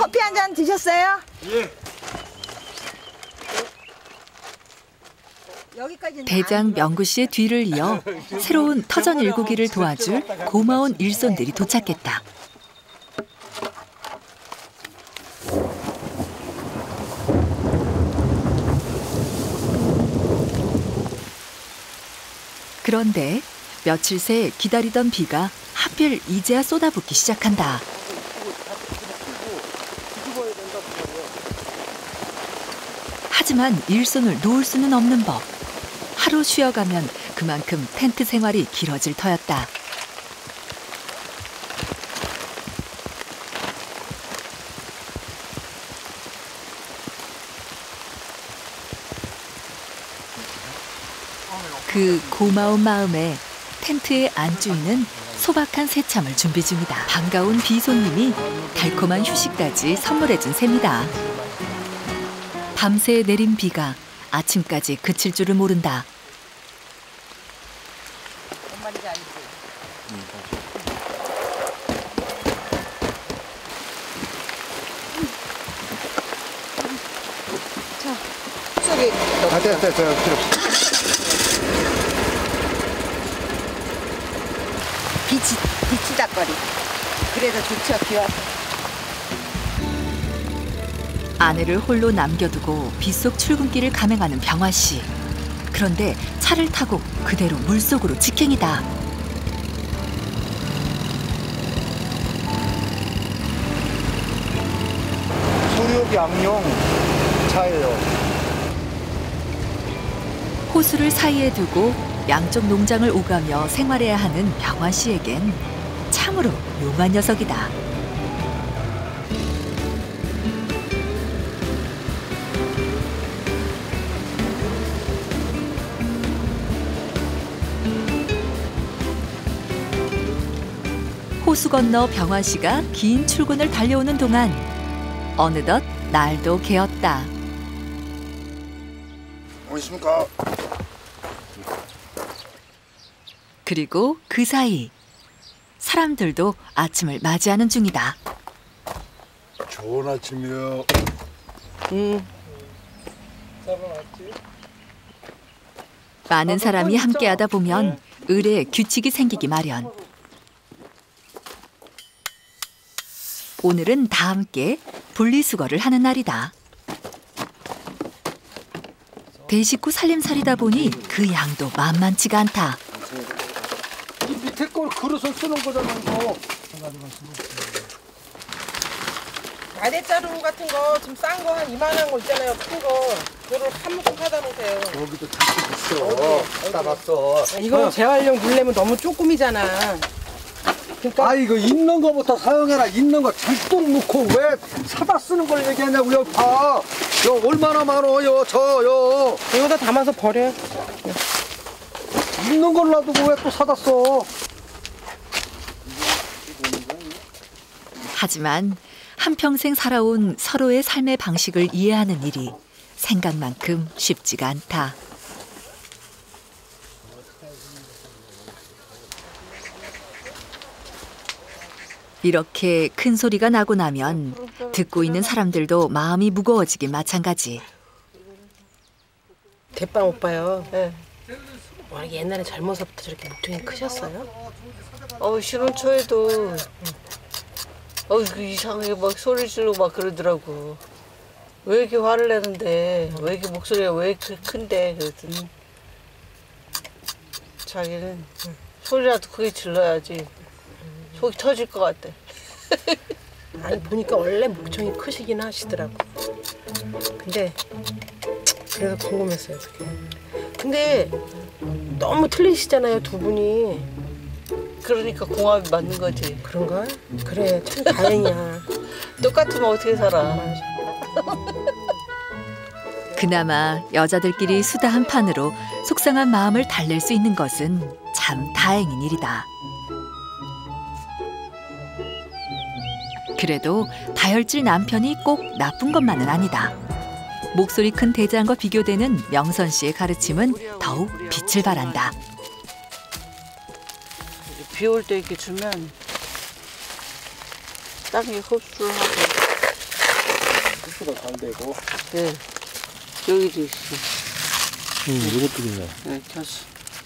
커피 한 잔 드셨어요? 예. 대장 명구 씨의 뒤를 이어 새로운 터전 일구기를 도와줄 고마운 일손들이 도착했다. 그런데 며칠 새 기다리던 비가 하필 이제야 쏟아붓기 시작한다. 하지만 일손을 놓을 수는 없는 법. 하루 쉬어가면 그만큼 텐트 생활이 길어질 터였다. 그 고마운 마음에 텐트의 안주인은 소박한 새참을 준비 중이다. 반가운 비손님이 달콤한 휴식까지 선물해준 셈이다. 밤새 내린 비가 아침까지 그칠 줄을 모른다. 자, 속에 됐어. 필요 없어. 비치닥거리. 그래서 좋죠, 비 와서. 아내를 홀로 남겨두고 빗속 출근길을 감행하는 병화 씨. 그런데 차를 타고 그대로 물속으로 직행이다. 소유 양용 차예요. 호수를 사이에 두고 양쪽 농장을 오가며 생활해야 하는 병화 씨에겐 참으로 용한 녀석이다. 호수 건너 병화 씨가 긴 출근을 달려오는 동안 어느덧 날도 개었다. 어디 있습니까? 그리고 그 사이 사람들도 아침을 맞이하는 중이다. 좋은 아침이요. 많은 사람이 함께하다 보면 을에 규칙이 생기기 마련. 오늘은 다 함께 분리수거를 하는 날이다. 대식구 살림살이다 보니 그 양도 만만치가 않다. 이 밑에 걸 그릇을 쓰는 거잖아, 이거. 가래자루 같은 거 좀 싼 거 한 2만 원 거 있잖아요, 큰 거. 그거를 한 묶음 사다 놓으세요. 여기도 잠깐 있어. 따봤어. 이거 재활용 물레면 너무 조금이잖아. 그러니까 이거 있는 거부터 사용해라. 있는 거 잔뜩 넣고 왜 사다 쓰는 걸 얘기하냐고요. 봐. 요 얼마나 많아요, 저요. 이거다 담아서 버려. 있는 걸 놔두고 왜 또 사다 써. 하지만 한평생 살아온 서로의 삶의 방식을 이해하는 일이 생각만큼 쉽지가 않다. 이렇게 큰 소리가 나고 나면 듣고 있는 사람들도 마음이 무거워지긴 마찬가지. 대빵 오빠요. 네. 옛날에 젊어서부터 저렇게 목통이 크셨어요? 신혼 초에도 이상하게 막 소리 지르고 막 그러더라고. 왜 이렇게 화를 내는데, 왜 이렇게 목소리가 왜 이렇게 큰데 그랬더니 자기는 소리라도 크게 질러야지 속이 터질 것 같대. 아니 보니까 원래 목청이 크시긴 하시더라고. 근데 그래서 궁금했어요. 그게. 근데 너무 틀리시잖아요, 두 분이. 그러니까 궁합이 맞는 거지. 그런가? 그래, 참 다행이야. 똑같으면 어떻게 살아. 그나마 여자들끼리 수다 한 판으로 속상한 마음을 달랠 수 있는 것은 참 다행인 일이다. 그래도 다혈질 남편이 꼭 나쁜 것만은 아니다. 목소리 큰 대장과 비교되는 명선 씨의 가르침은 더욱 빛을 발한다. 비 올 때 이렇게 주면 땅에 흡수를 하고 흡수가 잘 되고. 네. 여기도 있어. 이것도 있네. 네, 겨수.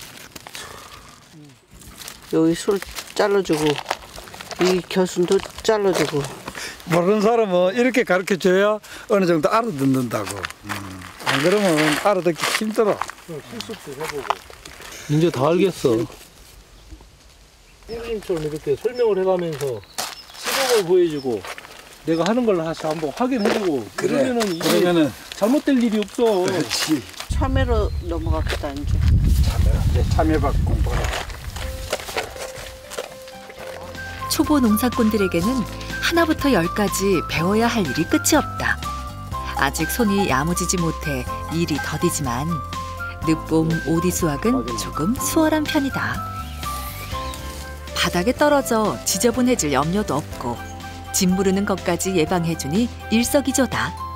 여기 술 잘라주고, 이 겨순도 잘라주고. 모르는 사람은 이렇게 가르쳐줘야 어느 정도 알아듣는다고. 안 그러면 알아듣기 힘들어. 실습도 해보고. 이제 다 알겠어. 선생님처럼 이렇게 설명을 해가면서 시범을 보여주고 내가 하는 걸 다시 한번 확인해주고 그러면은 이게 잘못될 일이 없어. 그렇지. 참외로 넘어갑시다, 이제. 이제 참외밭 공부하라. 초보 농사꾼들에게는 하나부터 열까지 배워야 할 일이 끝이 없다. 아직 손이 야무지지 못해 일이 더디지만 늦봄 오디 수확은 조금 수월한 편이다. 바닥에 떨어져 지저분해질 염려도 없고 짓무르는 것까지 예방해주니 일석이조다.